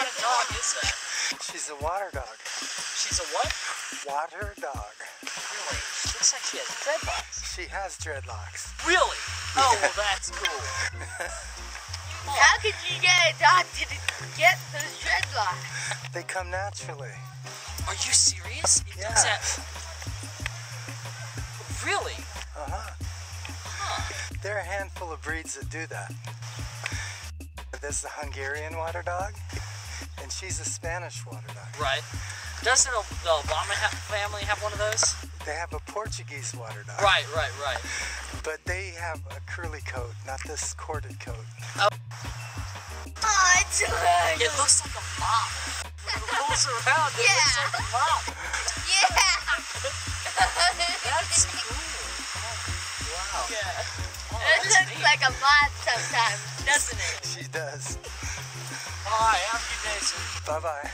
kind of dog is that? She's a water dog. She's a what? Water dog. Really? She looks like she has dreadlocks. She has dreadlocks. Really? Oh, well, that's cool. How could you get a dog to get those dreadlocks? They come naturally. Are you serious? It Yeah. does that? Really? Uh-huh. Huh. There are a handful of breeds that do that. There's the Hungarian water dog, and she's a Spanish water dog. Right. Doesn't the Obama family have one of those? They have a Portuguese water dog. Right. But they have a curly coat, not this corded coat. Oh. Oh, it's hard. It looks like a mop. When it rolls around, it looks like a mop. Yeah. That's cool. Wow. Yeah. It looks like a moth sometimes, doesn't it? She does. All right, have a good day, sir. Bye-bye.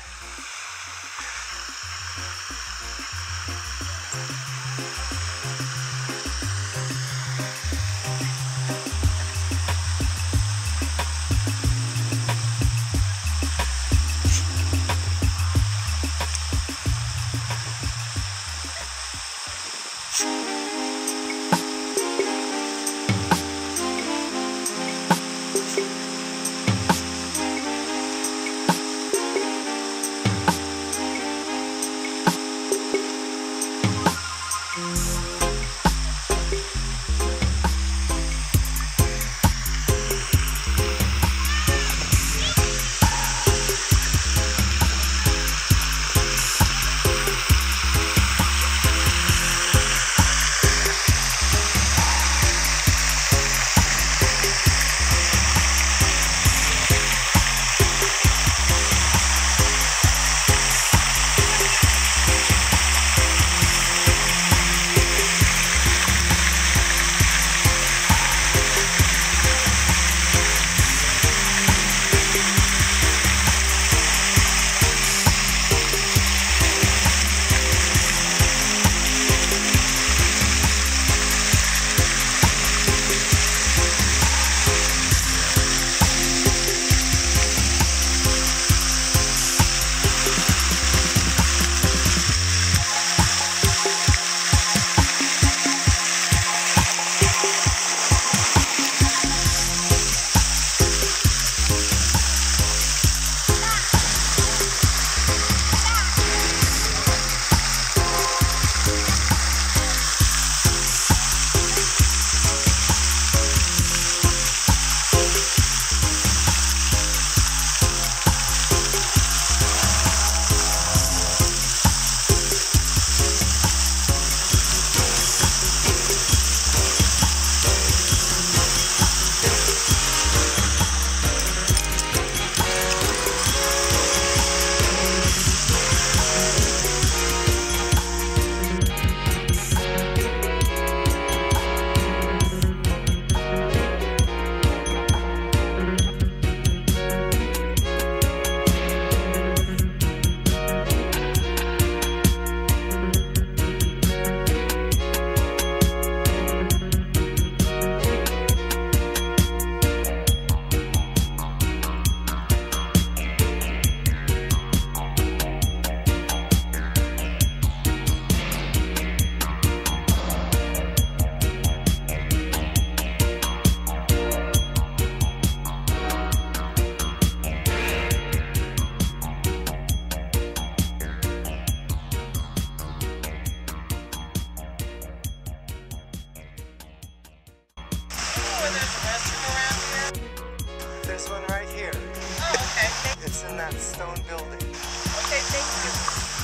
There's one right here. Oh, okay. It's in that stone building. Okay, thank you.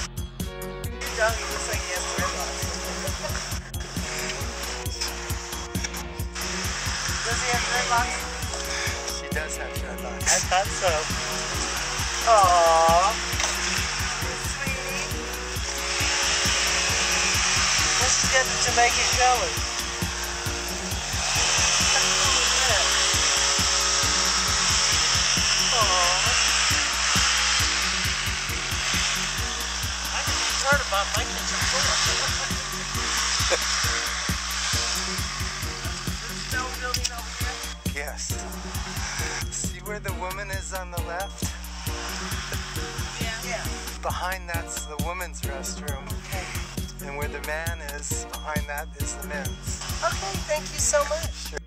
Your doggy looks like he has dreadlocks. Does he have dreadlocks? She does have dreadlocks. I thought so. Aww. Sweetie. Let's get the Jamaican colors. About my kitchen floor. Stone building over here? Yes. See where the woman is on the left? behind that's the women's restroom. Okay. And where the man is, behind that is the men's. Okay, thank you so much. Sure.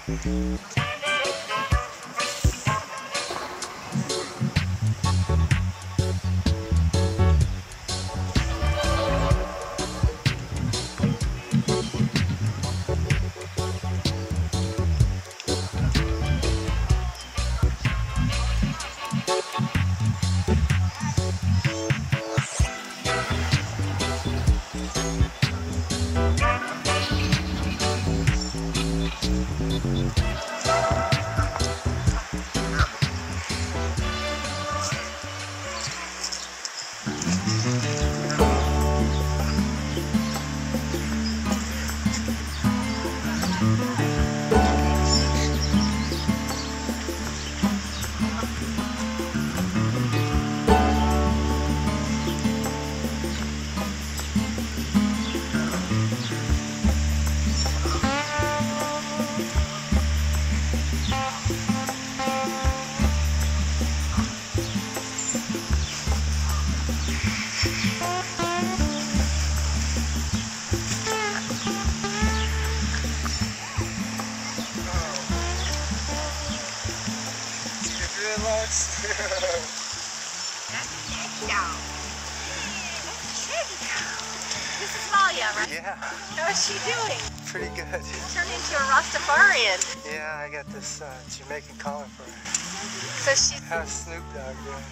This is Malia, right? Yeah, How is she doing? pretty good. Turned into a Rastafarian. Yeah, I got this Jamaican collar for her. So she's... How's Snoop Dogg doing?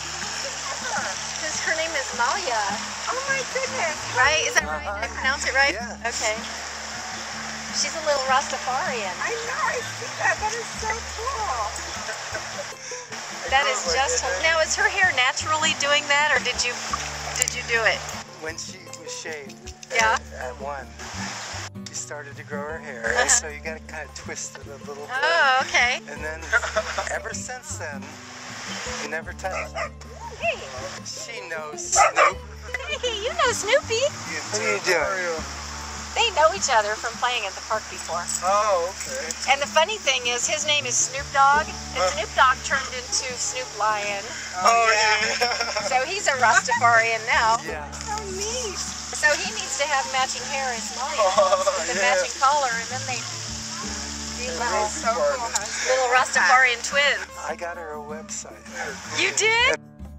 Her name is Malia. Oh my goodness. Right? Is that right? Did I pronounce it right? Yeah. Okay. She's a little Rastafarian. I know, I see that. That is so cool. That is just... Now, is her hair naturally doing that, or did you do it? When she was shaved Yeah. at 1, she started to grow her hair, and so you got to kind of twist it a little bit. Oh, okay. And then, ever since then, you never touch. Hey. She knows Snoop. Hey, you know Snoopy. What are you doing? They know each other from playing at the park before. Oh, okay. And the funny thing is, his name is Snoop Dogg, and Snoop Dogg turned into Snoop Lion. Oh, yeah. So he's a Rastafarian now. Yeah. So neat. So he needs to have matching hair as Malia, with a yeah. matching collar, and then they be little, So cool. little Rastafarian twins. I got her a website. You did?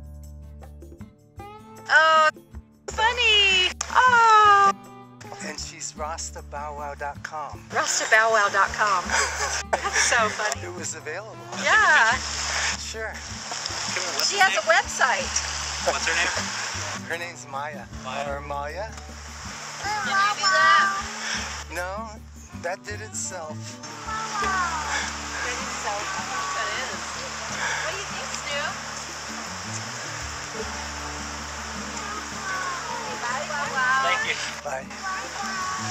Oh, funny. Oh. And she's rastabowwow.com. Rastabowwow.com. That's so funny. It was available. Yeah. Sure. She has a website. What's her name? Her name's Maya. Maya. Or Maya. Can you do that? No, that did itself. That is so funny. That is. What do you think, Snoop? Bye, Bowwow. Thank you. Bye.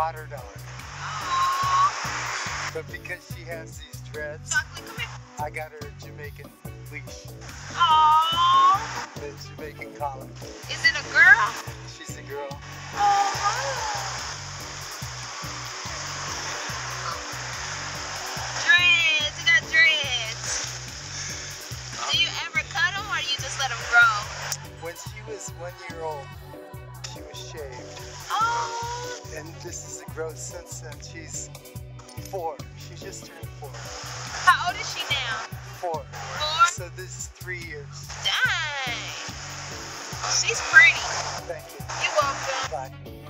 water dog. But because she has these dreads, Chocolate, come here. I got her a Jamaican leash. Aww. The Jamaican collar. Is it a girl? She's a girl. Dreads, you got dreads. Do you ever cut them or you just let them grow? When she was 1 year old, she was shaved. Oh. And this is the growth since then. She's 4. She just turned 4. How old is she now? 4. 4? So this is 3 years. Dang. She's pretty. Thank you. You're welcome. Bye.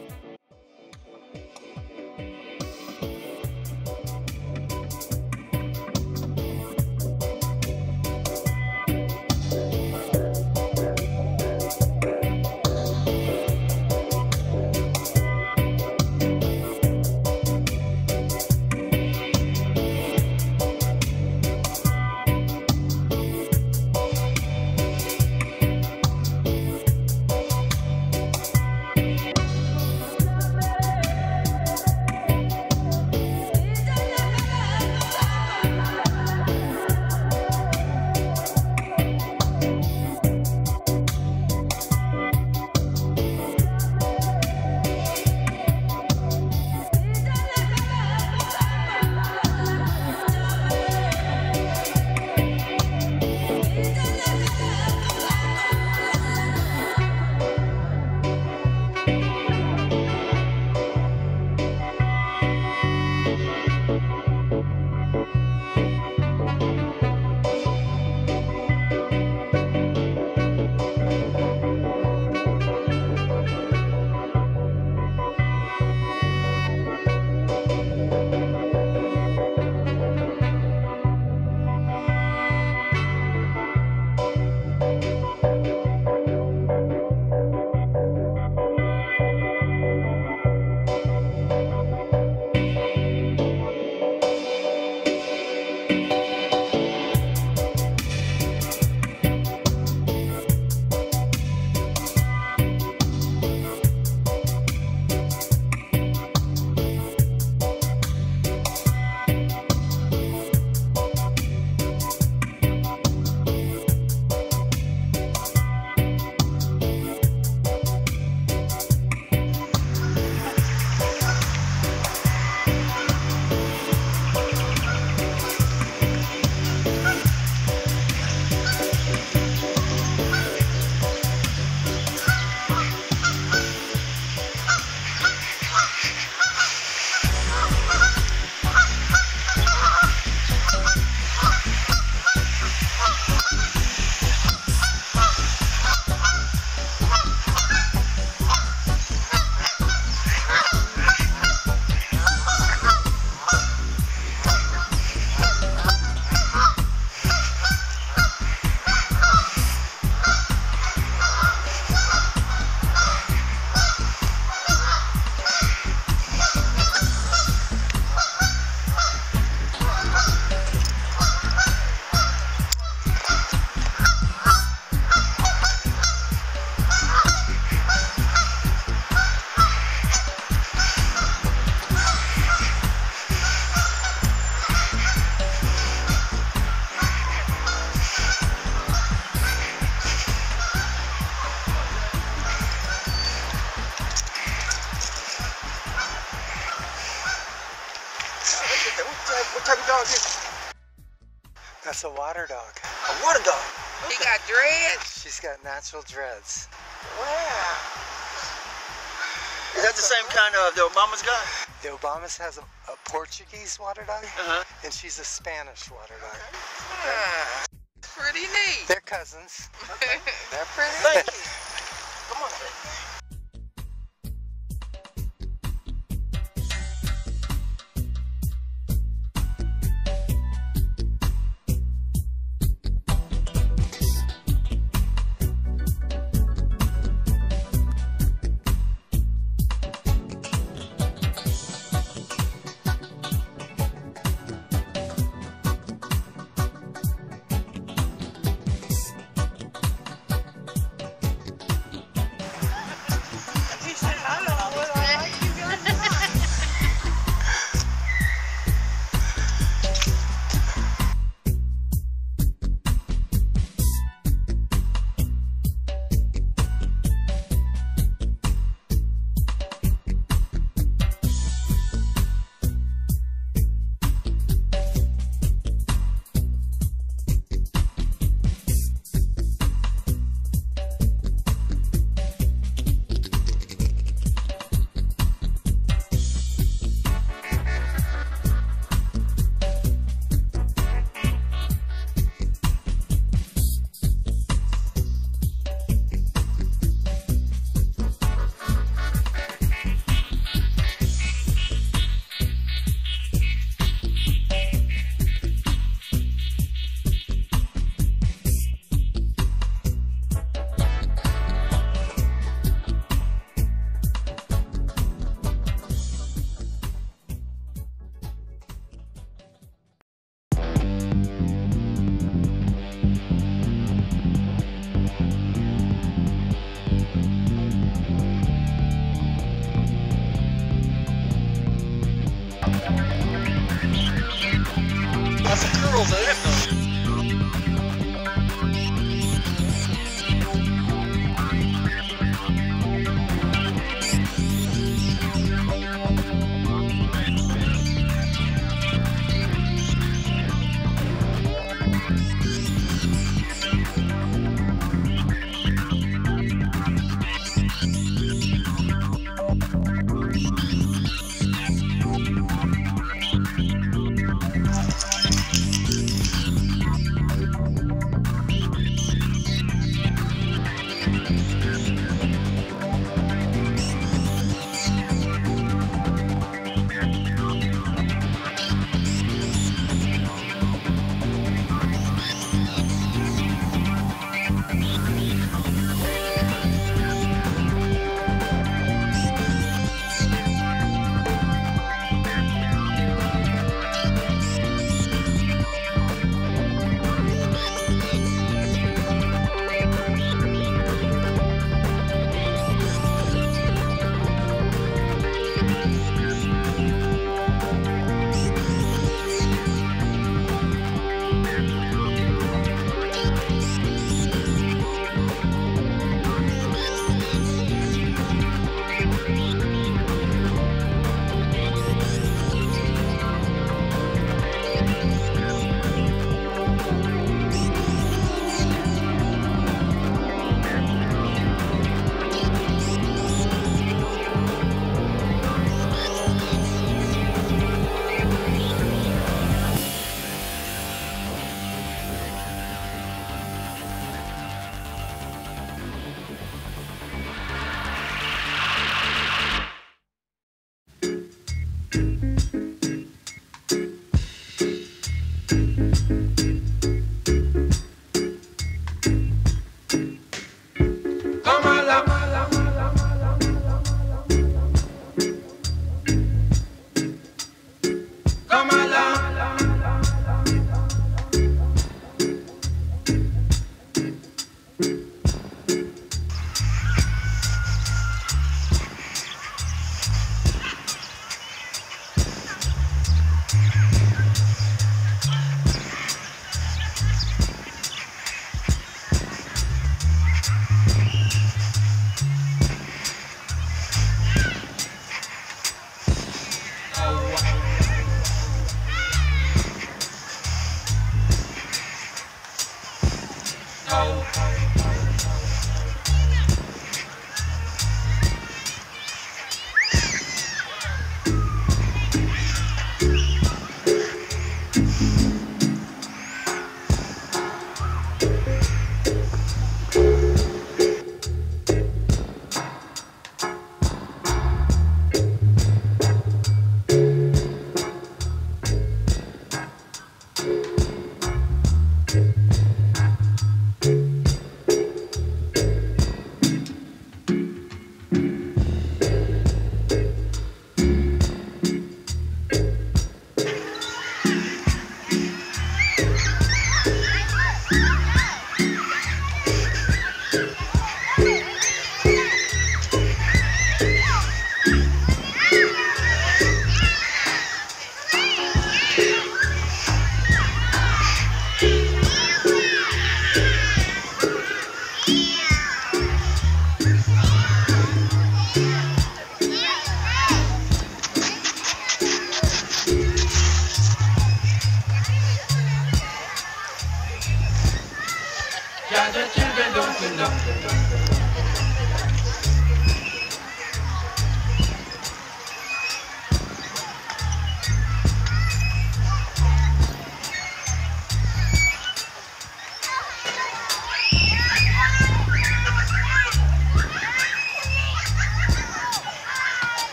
What type of dog is it? That's a water dog. A water dog? He got dreads? She's got natural dreads. Wow. Is that the same kind of the Obama's got? The Obamas has a Portuguese water dog, Uh-huh. and she's a Spanish water dog. Ah, pretty neat. They're cousins. They're pretty Thank neat. you. Come on. rules of it, though.